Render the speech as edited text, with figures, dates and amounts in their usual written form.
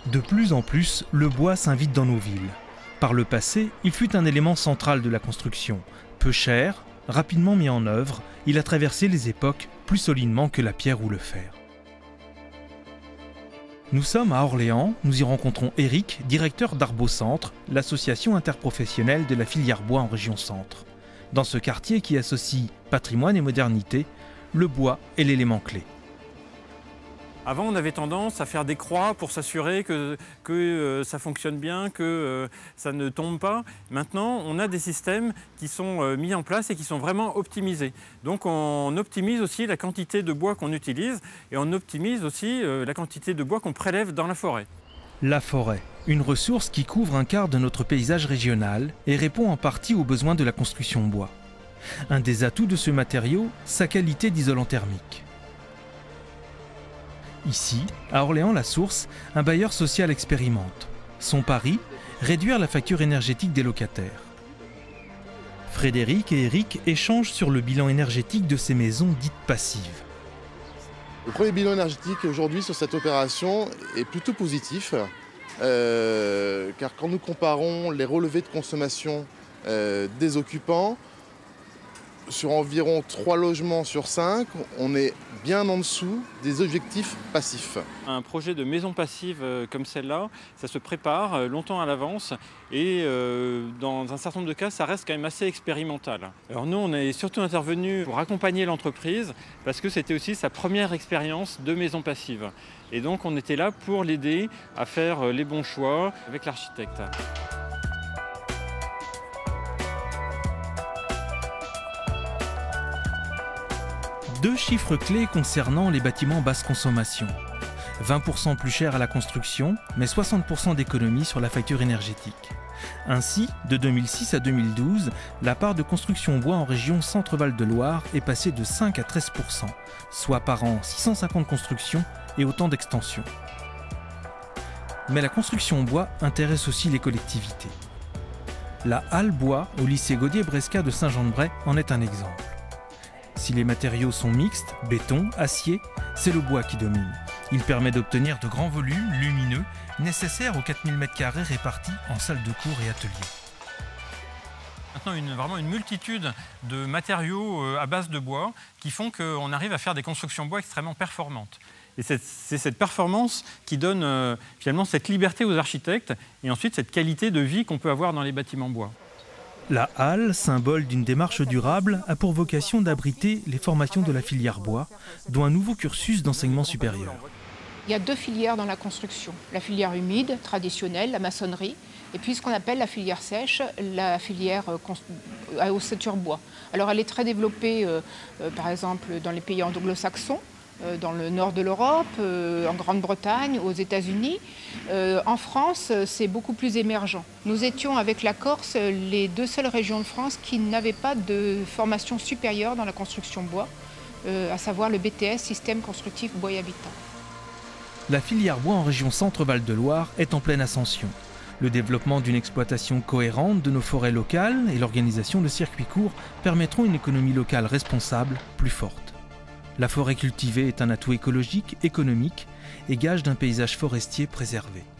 De plus en plus, le bois s'invite dans nos villes. Par le passé, il fut un élément central de la construction. Peu cher, rapidement mis en œuvre, il a traversé les époques plus solidement que la pierre ou le fer. Nous sommes à Orléans, nous y rencontrons Éric, directeur d'Arbocentre, l'association interprofessionnelle de la filière bois en région Centre. Dans ce quartier qui associe patrimoine et modernité, le bois est l'élément clé. Avant, on avait tendance à faire des croix pour s'assurer que ça fonctionne bien, que ça ne tombe pas. Maintenant, on a des systèmes qui sont mis en place et qui sont vraiment optimisés. Donc, on optimise aussi la quantité de bois qu'on utilise et on optimise aussi la quantité de bois qu'on prélève dans la forêt. La forêt, une ressource qui couvre un quart de notre paysage régional et répond en partie aux besoins de la construction bois. Un des atouts de ce matériau, sa qualité d'isolant thermique. Ici, à Orléans-la-Source, un bailleur social expérimente. Son pari, réduire la facture énergétique des locataires. Frédéric et Éric échangent sur le bilan énergétique de ces maisons dites passives. Le premier bilan énergétique aujourd'hui sur cette opération est plutôt positif, car quand nous comparons les relevés de consommation des occupants, sur environ 3 logements sur 5, on est bien en dessous des objectifs passifs. Un projet de maison passive comme celle-là, ça se prépare longtemps à l'avance et dans un certain nombre de cas, ça reste quand même assez expérimental. Alors nous, on est surtout intervenu pour accompagner l'entreprise parce que c'était aussi sa première expérience de maison passive. Et donc on était là pour l'aider à faire les bons choix avec l'architecte. Deux chiffres clés concernant les bâtiments basse consommation. 20% plus cher à la construction, mais 60% d'économie sur la facture énergétique. Ainsi, de 2006 à 2012, la part de construction bois en région Centre-Val de Loire est passée de 5 à 13%, soit par an 650 constructions et autant d'extensions. Mais la construction bois intéresse aussi les collectivités. La halle bois au lycée Gaudier-Bresca de Saint-Jean-de-Bray en est un exemple. Si les matériaux sont mixtes, béton, acier, c'est le bois qui domine. Il permet d'obtenir de grands volumes lumineux nécessaires aux 4000 m² répartis en salles de cours et ateliers. Maintenant, vraiment une multitude de matériaux à base de bois qui font qu'on arrive à faire des constructions bois extrêmement performantes. Et c'est cette performance qui donne finalement cette liberté aux architectes et ensuite cette qualité de vie qu'on peut avoir dans les bâtiments bois. La halle, symbole d'une démarche durable, a pour vocation d'abriter les formations de la filière bois, dont un nouveau cursus d'enseignement supérieur. Il y a deux filières dans la construction. La filière humide, traditionnelle, la maçonnerie, et puis ce qu'on appelle la filière sèche, la filière à ossature bois. Alors elle est très développée, par exemple, dans les pays anglo-saxons, dans le nord de l'Europe, en Grande-Bretagne, aux États-Unis. En France, c'est beaucoup plus émergent. Nous étions avec la Corse les deux seules régions de France qui n'avaient pas de formation supérieure dans la construction bois, à savoir le BTS, Système Constructif Bois et Habitat. La filière bois en région Centre-Val de Loire est en pleine ascension. Le développement d'une exploitation cohérente de nos forêts locales et l'organisation de circuits courts permettront une économie locale responsable plus forte. La forêt cultivée est un atout écologique, économique et gage d'un paysage forestier préservé.